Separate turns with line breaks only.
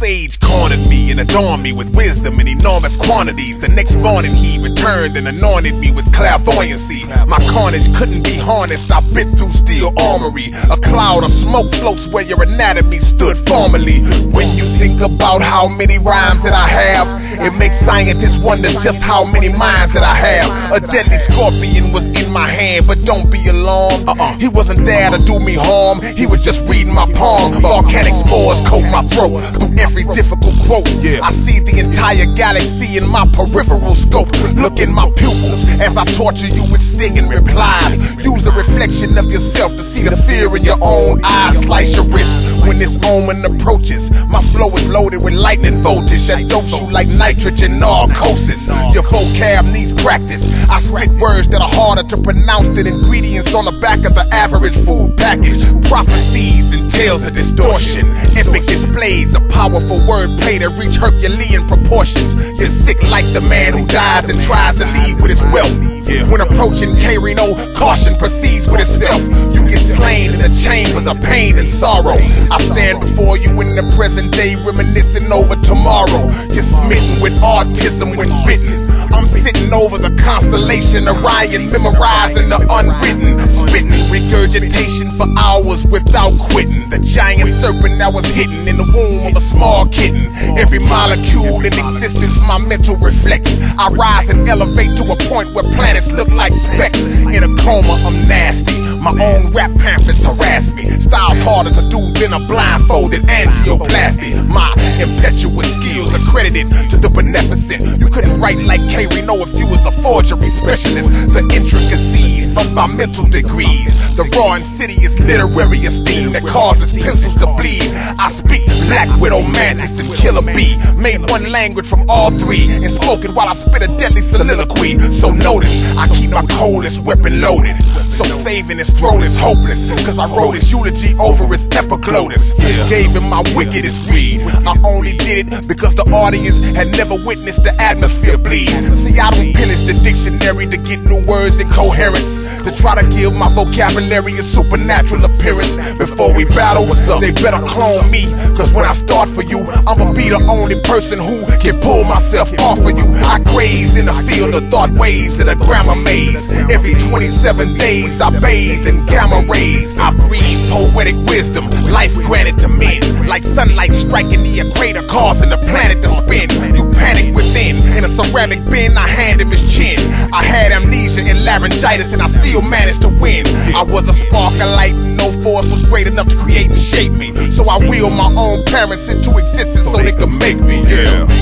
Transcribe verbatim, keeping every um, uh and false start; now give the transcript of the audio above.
sage cornered me and adorned me with wisdom in enormous quantities. The next morning he returned and anointed me with clairvoyancy. My carnage couldn't be harnessed, I bit through steel armory. A cloud of smoke floats where your anatomy stood formally. When you think about how many rhymes that I have, it makes scientists wonder just how many minds that I have. A deadly scorpion was in my hand, but don't be alarmed. Uh-uh. He wasn't there to do me harm, he was just reading my palm. Volcanic spores coat my throat through every difficult quote. I see the entire galaxy in my peripheral scope. Look in my pupils as I torture you with stinging replies. Use the reflection of yourself to see the fear in your own eyes. Slice your wrist when this omen approaches. My flow is loaded with lightning voltage that dopes you like nitrogen narcosis. Your vocab needs practice. I spit words that are harder to pronounce than ingredients on the back of the average food package. Prophecies and tales of distortion, epic displays of powerful wordplay that reach Herculean proportions. You're sick like the man who dies and tries to leave with his wealth. When approaching K Reno, caution proceeds with itself. You get slain in the chambers of pain and sorrow. I stand before you in the present day, reminiscing over tomorrow. You're smitten with autism when bitten. I'm sitting over the constellation Orion, memorizing the unwritten, spitting regurgitation for hours without quitting. The giant serpent that was hidden in the womb of a small kitten. Every molecule in existence my mental reflects. I rise and elevate to a point where planets look like specks. In a coma, I'm nasty. My own rap pamphlets harass me. Styles harder to do than a blindfolded angioplasty. My impetuous skills accredited to the beneficent. You couldn't write like K Reno if you was a forgery specialist. The intricacies of my mental degrees, the raw insidious literary esteem that causes pencils to bleed. I speak Black Widow, Mantis, and Killer Bee. Made one language from all three and spoke it while I spit a deadly soliloquy. So notice, I keep my coldest weapon loaded. So saving his throat is hopeless, cause I wrote his eulogy over his epiglottis. Gave him my wickedest read. I only did it because the audience had never witnessed the atmosphere bleed. See, I don't pillage the dictionary to get new words and coherence, to try to give my vocabulary a supernatural appearance. Before we battle, they better clone me, cause when I start for you, I'ma be the only person who can pull myself off of you. I graze in the field of thought waves in a grammar maze. Every twenty-seven days I bathe in gamma rays. I breathe poetic wisdom, life granted to men, like sunlight striking the equator, causing the planet to spin. You panic within, in a ceramic bin I hand him his chin. I had amnesia and laryngitis and I still managed to win. I was a spark of light, no force was great enough to create and shape me. So I willed my own parents into existence so they could make me, yeah.